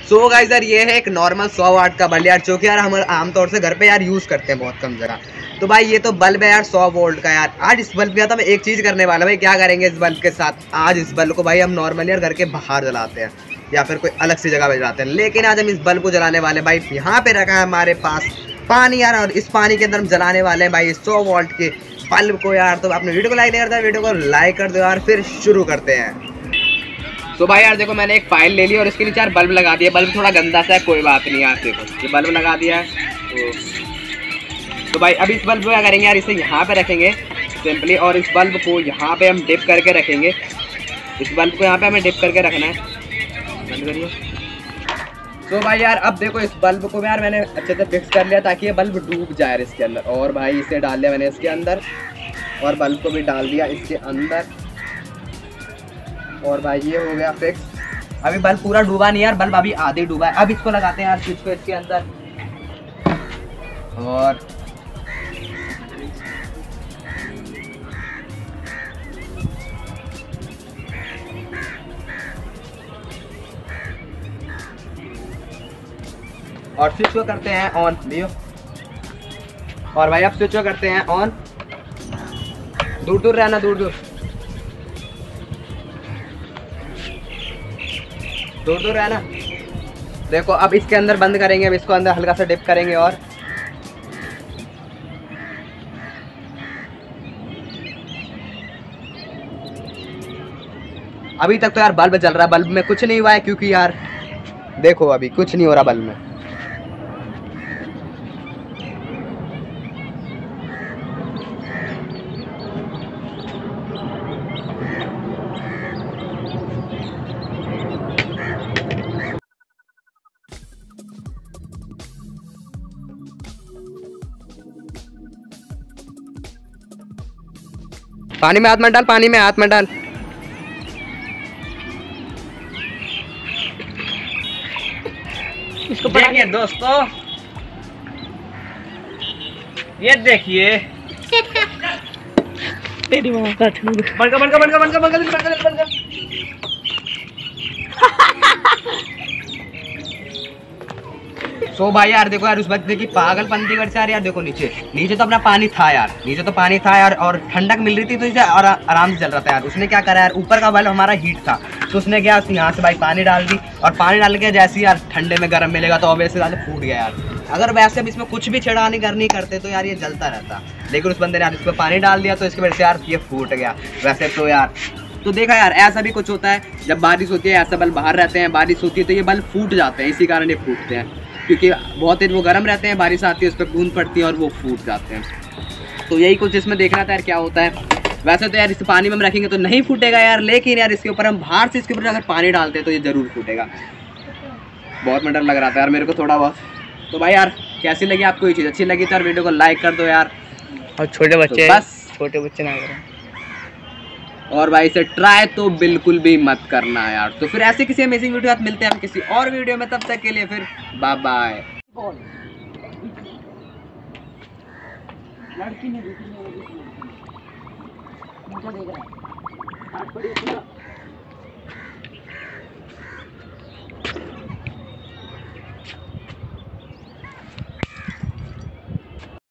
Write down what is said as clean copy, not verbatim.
So guys यार ये है एक नॉर्मल 100 वाट का बल्ब यार, जो कि यार हम आमतौर से घर पे यार यूज़ करते हैं बहुत कम जगह। तो भाई ये तो बल्ब है यार 100 वोल्ट का यार। आज इस बल्ब के साथ हम एक चीज़ करने वाले भाई, क्या करेंगे इस बल्ब के साथ, आज इस बल्ब को भाई हम नॉर्मली यार घर के बाहर जलाते हैं या फिर कोई अलग सी जगह पे जलाते हैं, लेकिन आज हम इस बल्ब को जलाने वाले भाई यहाँ पे रखा है हमारे पास पानी यार, और इस पानी के अंदर हम जलाने वाले हैं भाई 100 वोल्ट के बल्ब को यार। तो आपने वीडियो को लाइक नहीं करता, वीडियो को लाइक कर दो यार, फिर शुरू करते हैं। तो भाई यार देखो मैंने एक फाइल ले ली और इसके नीचे यार बल्ब लगा दिया। बल्ब थोड़ा गंदा सा है, कोई बात नहीं यार, देखो ये बल्ब लगा दिया है। तो भाई अब इस बल्ब को क्या करेंगे यार, इसे यहाँ पे रखेंगे सिंपली, और इस बल्ब को यहाँ पे हम डिप करके रखेंगे। इस बल्ब को यहाँ पे हमें डिप करके रखना है। बंद करिए। तो भाई यार अब देखो इस बल्ब को यार मैंने अच्छे से फिक्स कर लिया ताकि ये बल्ब डूब जाए इसके अंदर। और भाई इसे डाल दिया मैंने इसके अंदर, और बल्ब को भी डाल दिया इसके अंदर, और भाई ये हो गया फिक्स। अभी बल्ब पूरा डूबा नहीं यार, बल्ब अभी आधे डूबा है। अब इसको लगाते हैं यार स्विच को इसके अंदर, और स्विच को करते हैं ऑन लियो। और भाई अब स्विच को करते हैं ऑन। दूर दूर रहना, दूर दूर दूर दूर रहना। देखो अब इसके अंदर बंद करेंगे, अब इसको अंदर हल्का सा डिप करेंगे, और अभी तक तो यार बल्ब जल रहा है, बल्ब में कुछ नहीं हुआ है क्योंकि यार देखो अभी कुछ नहीं हो रहा बल्ब में। पानी में हाथ मत डाल, पानी में हाथ मत डाल। इसको देखिए दोस्तों, ये देखिए तेरी माँ का सो भाई यार देखो यार उस बच्चे की पागलपंती कर यार, देखो नीचे नीचे तो अपना पानी था यार, नीचे तो पानी था यार, और ठंडक मिल रही थी तो इसे और आराम से चल रहा था यार। उसने क्या करा यार, ऊपर का बल्ब हमारा हीट था तो उसने क्या यहाँ से भाई पानी डाल दी, और पानी डाल के जैसे यार ठंडे में गर्म मिलेगा तो ऑब्वियसली फूट गया यार। अगर वैसे अब इसमें कुछ भी छेड़खानी करनी करते तो यार ये जलता रहता, लेकिन उस बंदे ने यार इस पर पानी डाल दिया तो इसकी वजह से यार ये फूट गया। वैसे तो यार तो देखा यार ऐसा भी कुछ होता है, जब बारिश होती है ऐसा बल्ब बाहर रहते हैं, बारिश होती है तो ये बल्ब फूट जाते हैं, इसी कारण ये फूटते हैं क्योंकि बहुत तेज वो गर्म रहते हैं, बारिश आती है उस पर बूंद पड़ती है और वो फूट जाते हैं। तो यही कुछ इसमें देखना था यार क्या होता है। वैसे तो यार इस पानी में हम रखेंगे तो नहीं फूटेगा यार, लेकिन यार इसके ऊपर हम बाहर से इसके ऊपर अगर पानी डालते हैं तो ये ज़रूर फूटेगा। बहुत डर लग रहा था यार मेरे को थोड़ा बहुत। तो भाई यार कैसी लगी आपको ये चीज़, अच्छी लगी तो यार वीडियो को लाइक कर दो यार, और छोटे बच्चे तो बस छोटे बच्चे ना करें, और भाई इसे ट्राई तो बिल्कुल भी मत करना यार। तो फिर ऐसे किसी अमेजिंग वीडियो साथ मिलते हैं हम किसी और वीडियो में, तब तक के लिए फिर बाय बाय। लड़की ने